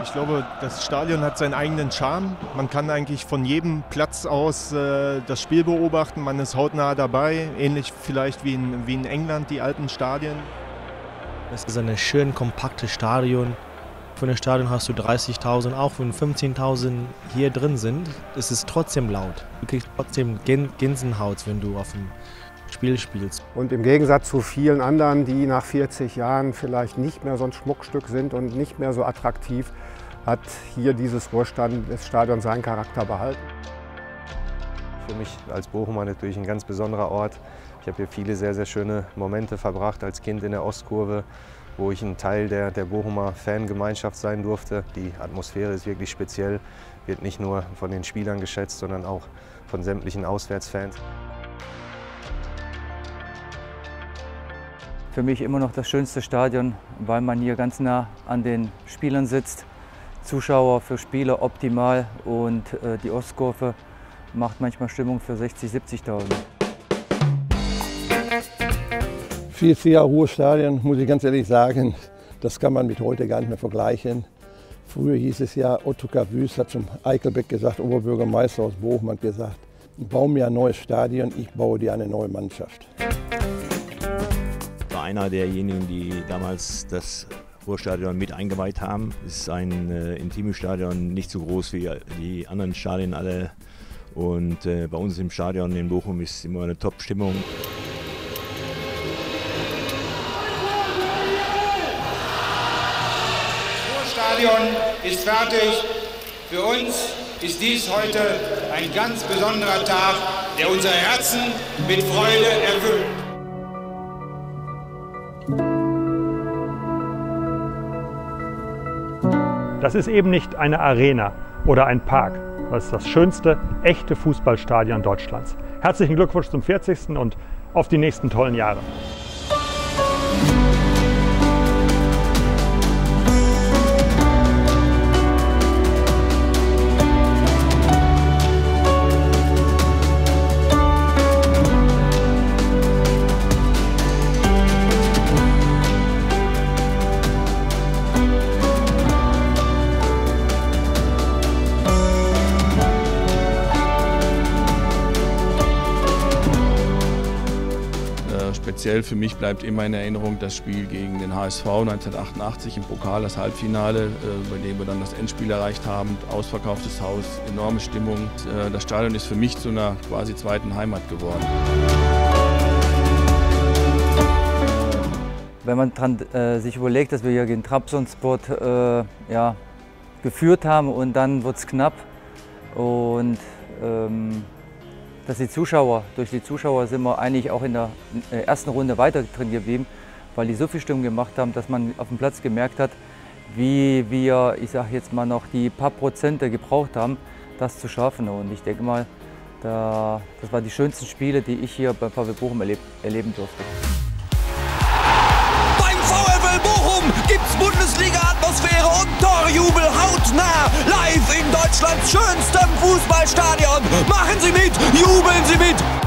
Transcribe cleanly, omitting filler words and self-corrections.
Ich glaube, das Stadion hat seinen eigenen Charme. Man kann eigentlich von jedem Platz aus das Spiel beobachten. Man ist hautnah dabei, ähnlich vielleicht wie in England, die alten Stadien. Es ist ein schön kompaktes Stadion. Von dem Stadion hast du 30.000, auch wenn 15.000 hier drin sind, ist es trotzdem laut. Du kriegst trotzdem Gänsehaut, wenn du auf dem Spiel spielst. Und im Gegensatz zu vielen anderen, die nach 40 Jahren vielleicht nicht mehr so ein Schmuckstück sind und nicht mehr so attraktiv, hat hier dieses Ruhrstadion seinen Charakter behalten. Für mich als Bochumer natürlich ein ganz besonderer Ort. Ich habe hier viele sehr, sehr schöne Momente verbracht als Kind in der Ostkurve, wo ich ein Teil der Bochumer Fangemeinschaft sein durfte. Die Atmosphäre ist wirklich speziell, wird nicht nur von den Spielern geschätzt, sondern auch von sämtlichen Auswärtsfans. Für mich immer noch das schönste Stadion, weil man hier ganz nah an den Spielern sitzt. Zuschauer für Spieler optimal und die Ostkurve macht manchmal Stimmung für 60.000, 70.000. 40 Jahre Ruhrstadion, muss ich ganz ehrlich sagen, das kann man mit heute gar nicht mehr vergleichen. Früher hieß es ja, Ottokar Wüst hat zum Eichelbeck gesagt, Oberbürgermeister aus Bochum hat gesagt, bau mir ein neues Stadion, ich baue dir eine neue Mannschaft. Ich war einer derjenigen, die damals das Ruhrstadion mit eingeweiht haben. Es ist ein intimes Stadion, nicht so groß wie die anderen Stadien alle. Und bei uns im Stadion in Bochum ist immer eine Top-Stimmung. Das Ruhrstadion ist fertig. Für uns ist dies heute ein ganz besonderer Tag, der unsere Herzen mit Freude erfüllt. Das ist eben nicht eine Arena oder ein Park. Das ist das schönste, echte Fußballstadion Deutschlands. Herzlichen Glückwunsch zum 40. und auf die nächsten tollen Jahre. Speziell für mich bleibt immer in Erinnerung das Spiel gegen den HSV 1988 im Pokal, das Halbfinale, bei dem wir dann das Endspiel erreicht haben. Ausverkauftes Haus, enorme Stimmung. Das Stadion ist für mich zu einer quasi zweiten Heimat geworden. Wenn man sich überlegt, dass wir hier gegen Trabzonspor geführt haben und dann wird es knapp und dass durch die Zuschauer sind wir eigentlich auch in der ersten Runde weiter drin geblieben, weil die so viel Stimmung gemacht haben, dass man auf dem Platz gemerkt hat, wie wir, ich sage jetzt mal noch, die paar Prozente gebraucht haben, das zu schaffen. Und ich denke mal, das waren die schönsten Spiele, die ich hier beim VfL Bochum erleben durfte. Beim VfL Bochum gibt's Bundesliga-Atmosphäre und Torjubel hautnah, live in Deutschlands schönstem Fußballstadion. Machen Sie mit, jubeln Sie mit!